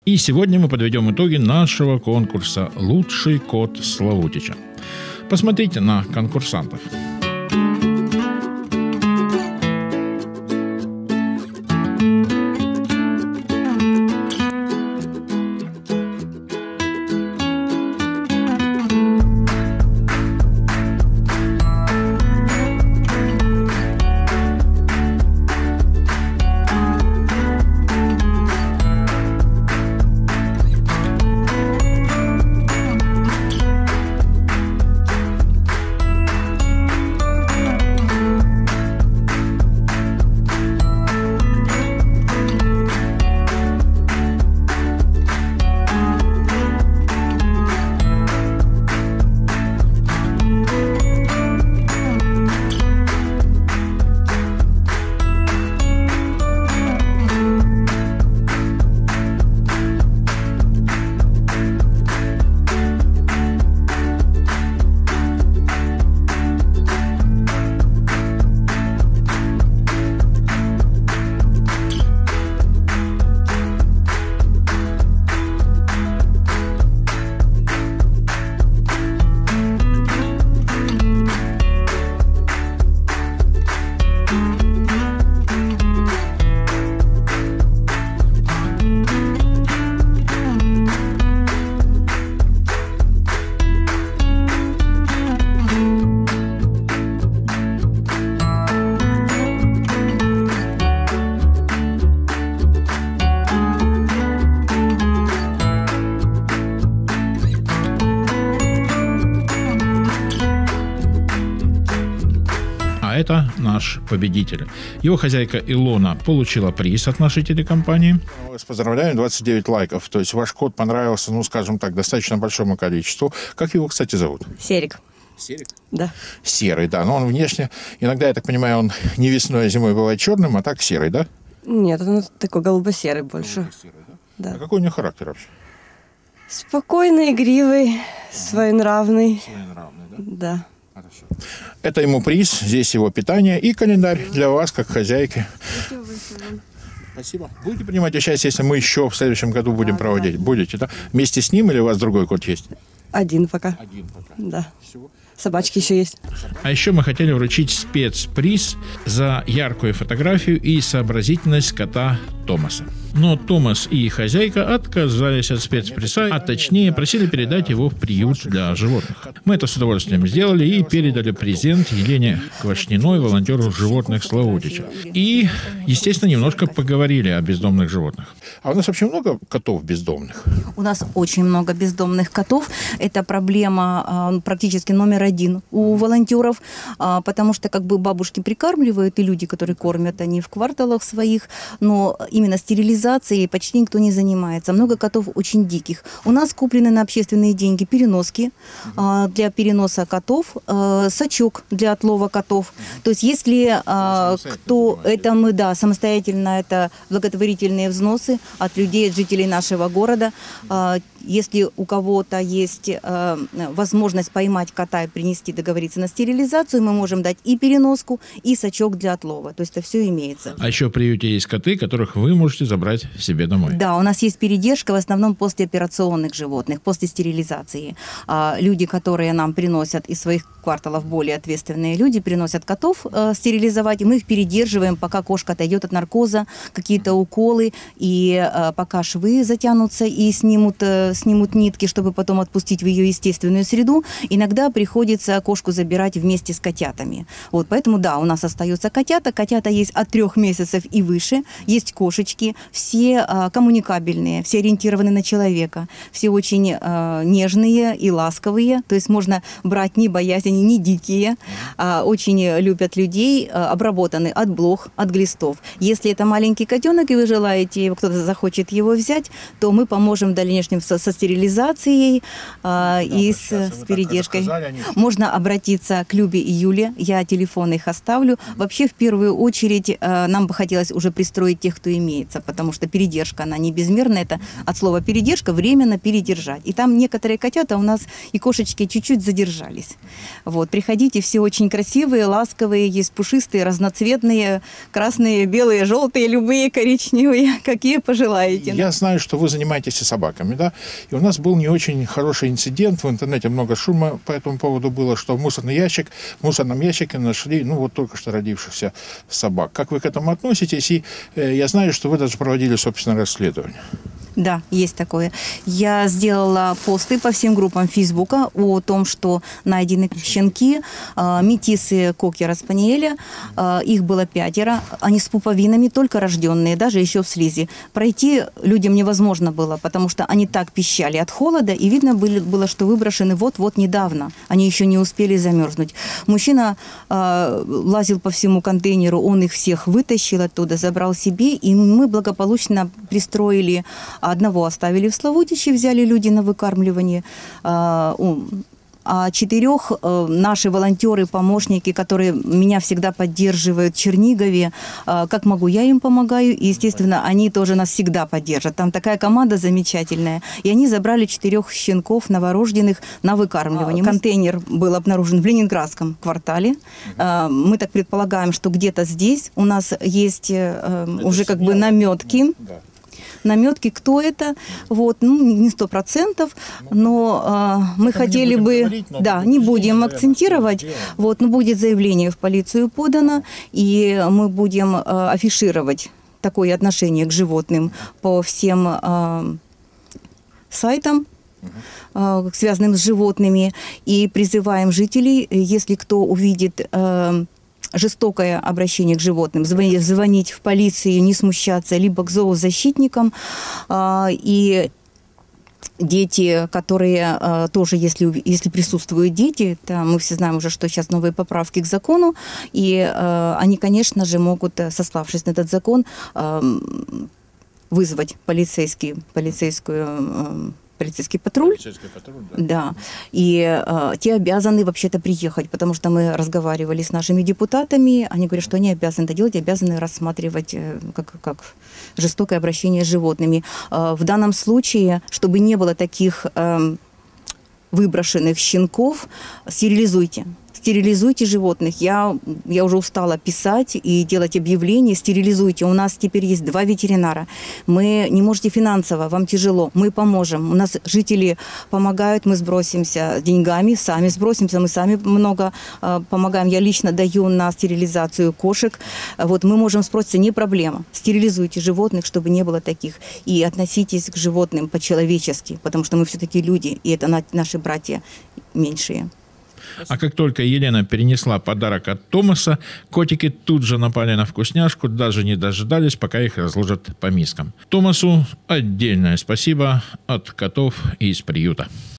И сегодня мы подведем итоги нашего конкурса «Лучший кот Славутича». Посмотрите на конкурсантов. А это наш победитель. Его хозяйка Илона получила приз от нашей телекомпании. Вас поздравляем, 29 лайков. То есть ваш кот понравился, ну, скажем так, достаточно большому количеству. Как его, кстати, зовут? Серик. Серик? Да. Серый, да. Но он внешне, иногда, я так понимаю, он не весной, а зимой бывает черным, а так серый, да? Нет, он такой голубо-серый больше. Голубо-серый, да? Да. А какой у него характер вообще? Спокойный, игривый, своенравный. Своенравный, да? Да. Хорошо. Это ему приз, здесь его питание и календарь для вас, как хозяйки. Спасибо. Будете принимать участие, если мы еще в следующем году будем проводить? Да. Будете, да? Вместе с ним или у вас другой кот есть? Один пока. Один пока. Да. Всего? Собачки еще есть. А еще мы хотели вручить спецприз за яркую фотографию и сообразительность кота Томаса. Но Томас и хозяйка отказались от спецприза, а точнее просили передать его в приют для животных. Мы это с удовольствием сделали и передали презент Елене Квашниной, волонтеру животных Славутича. И, естественно, немножко поговорили о бездомных животных. А у нас вообще много котов бездомных? У нас очень много бездомных котов. Это проблема практически номер один у волонтеров, потому что как бы бабушки прикармливают, и люди, которые кормят, они в кварталах своих, но именно стерилизацией почти никто не занимается. Много котов очень диких. У нас куплены на общественные деньги переноски для переноса котов, сачок для отлова котов. То есть если кто... Это мы, да, самостоятельно, это благотворительные взносы от людей, от жителей нашего города. Если у кого-то есть возможность поймать кота и принести, договориться на стерилизацию, мы можем дать и переноску, и сачок для отлова. То есть это все имеется. А еще в приюте есть коты, которых вы можете забрать себе домой. Да, у нас есть передержка в основном после операционных животных, после стерилизации. Люди, которые нам приносят из своих кварталов, более ответственные люди, приносят котов стерилизовать, и мы их передерживаем, пока кошка отойдет от наркоза, какие-то уколы, и пока швы затянутся и снимут нитки, чтобы потом отпустить в ее естественную среду. Иногда приходится кошку забирать вместе с котятами. Вот, поэтому, да, у нас остаются котята. Котята есть от 3 месяцев и выше. Есть кошечки. Все коммуникабельные, все ориентированы на человека. Все очень нежные и ласковые. То есть можно брать, не боясь, они не дикие. Очень любят людей, обработаны от блох, от глистов. Если это маленький котенок, и вы желаете, кто-то захочет его взять, то мы поможем в дальнейшем со стерилизацией и с передержкой. Можно обратиться к Любе и Юле, я телефон их оставлю. Вообще, в первую очередь, нам бы хотелось уже пристроить тех, кто имеется, потому что передержка, она не безмерная, это от слова передержка, временно передержать. И там некоторые котята у нас и кошечки чуть-чуть задержались. Вот, приходите, все очень красивые, ласковые, есть пушистые, разноцветные, красные, белые, желтые, любые, коричневые, какие пожелаете. Я знаю, что вы занимаетесь и собаками, да? И у нас был не очень хороший инцидент, в интернете много шума по этому поводу было, что в мусорном ящике нашли, ну, вот только что родившихся собак. Как вы к этому относитесь? И я знаю, что вы даже проводили собственное расследование. Да, есть такое. Я сделала посты по всем группам Фейсбука о том, что найдены щенки, метисы кокера-спаниеля, их было 5, они с пуповинами, только рожденные, даже еще в слизи. Пройти людям невозможно было, потому что они так пищали от холода, и видно было, что выброшены вот-вот недавно, они еще не успели замерзнуть. Мужчина лазил по всему контейнеру, он их всех вытащил оттуда, забрал себе, и мы благополучно пристроили. Одного оставили в Славутиче, взяли люди на выкармливание, а 4 наши волонтеры, помощники, которые меня всегда поддерживают в Чернигове, как могу, я им помогаю, и, естественно, они тоже нас всегда поддержат. Там такая команда замечательная. И они забрали 4 щенков новорожденных на выкармливание. Контейнер был обнаружен в Ленинградском квартале. Мы так предполагаем, что где-то здесь у нас есть уже как бы наметки. Наметки, кто это, вот, ну, не 100%, но мы хотели бы, не будем акцентировать, вот, но будет заявление в полицию подано, и мы будем афишировать такое отношение к животным по всем сайтам, связанным с животными, и призываем жителей, если кто увидит жестокое обращение к животным, звонить в полицию, не смущаться, либо к зоозащитникам. И дети, которые тоже, если присутствуют дети, то мы все знаем уже, что сейчас новые поправки к закону, и они, конечно же, могут, сославшись на этот закон, вызвать полицейский патруль. Да. И те обязаны вообще-то приехать, потому что мы разговаривали с нашими депутатами, они говорят, что они обязаны это делать, обязаны рассматривать как жестокое обращение с животными. В данном случае, чтобы не было таких выброшенных щенков, стерилизуйте животных. Я уже устала писать и делать объявления. Стерилизуйте. У нас теперь есть 2 ветеринара. Мы не можете финансово, вам тяжело. Мы поможем. У нас жители помогают, мы сбросимся деньгами, сами сбросимся, мы сами много помогаем. Я лично даю на стерилизацию кошек. Вот мы можем сброситься, не проблема. Стерилизуйте животных, чтобы не было таких. И относитесь к животным по-человечески, потому что мы все-таки люди, и это наши братья меньшие. А как только Елена перенесла подарок от Томаса, котики тут же напали на вкусняшку, даже не дожидались, пока их разложат по мискам. Томасу отдельное спасибо от котов из приюта.